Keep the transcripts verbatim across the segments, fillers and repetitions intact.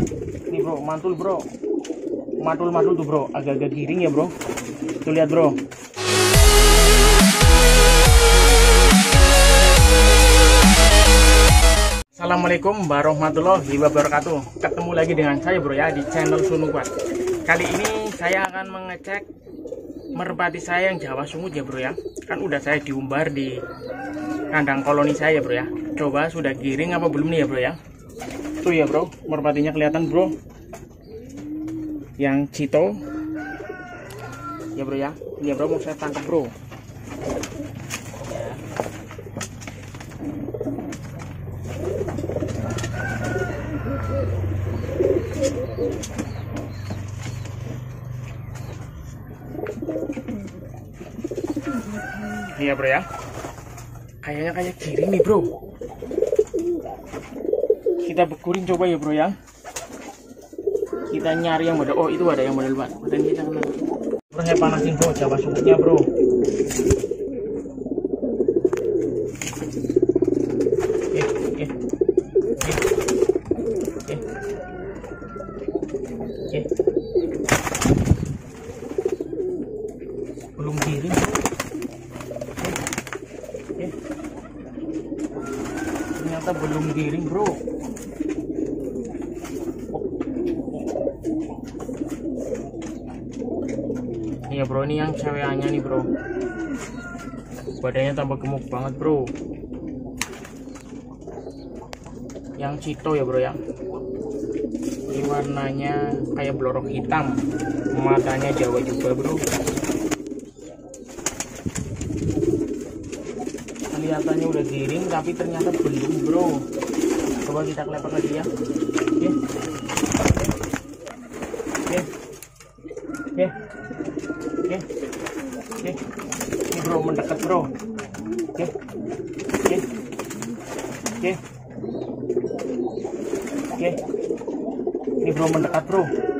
Nih bro, mantul bro, mantul-mantul tuh bro, agak-agak giring ya bro. Tuh lihat bro. Assalamualaikum warahmatullahi wabarakatuh. Ketemu lagi dengan saya bro ya di channel Sunukuat. Kali ini saya akan mengecek merpati saya yang Jawa Sungut ya bro ya. Kan udah saya diumbar di kandang koloni saya bro ya. Coba sudah giring apa belum nih ya bro ya. Tuh ya bro, merpatinya kelihatan bro. Yang Cito ya bro ya. Ini ya bro, mau saya tangkap bro. Iya bro ya, kayaknya kayak giring nih bro. Kita bekurin coba ya bro ya. Kita nyari yang model, oh itu ada yang model luar. Dan kita kena bro, saya panasin bro Jawa Sungutnya bro. Eh, eh, eh, eh, eh. Belum giring bro. Ternyata belum giring bro. Iya bro, ini yang cewekannya nih bro. Badannya tambah gemuk banget bro. Yang Cito ya bro ya. Ini warnanya kayak blorok hitam. Matanya Jawa juga bro. Kelihatannya udah giring tapi ternyata belum bro. Coba kita kelepar lagi ya. Oke. Oke. Oke. Oke. Oke. Ini bro mendekat bro. Oke. Oke. Oke. Oke. Ini bro mendekat bro.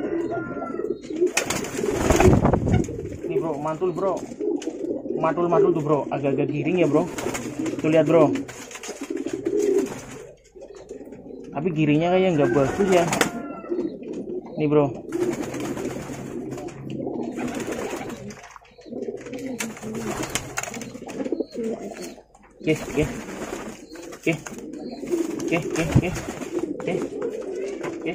Ini bro mantul bro. Mantul-mantul tuh bro, agak-agak giring ya bro. Tuh lihat bro. Tapi giringnya kayak nggak bagus ya. Nih bro. Oke, oke. Oke. Oke, oke, oke. Oke. Oke.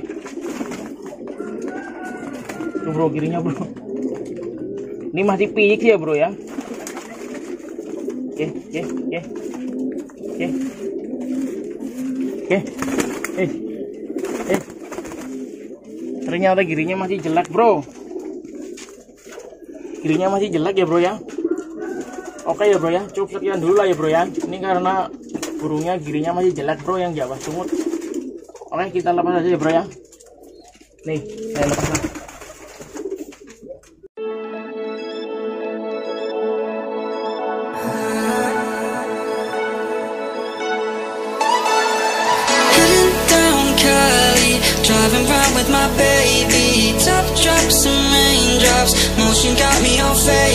Tuh bro giringnya bro. Ini masih piyik ya bro ya. Oke, oke, oke. Oke. Oke. Eh. Eh. Ternyata giringnya masih jelek, bro. Giringnya masih jelek ya, bro ya. Oke ya, bro ya. Cukup sekian dulu lah ya, bro ya. Ini karena burungnya giringnya masih jelek, bro, yang Jawa Sungut. Oke, kita lepas aja ya, bro ya. Nih, saya lepas lah. Driving round with my baby, top drops and raindrops, motion got me all faded.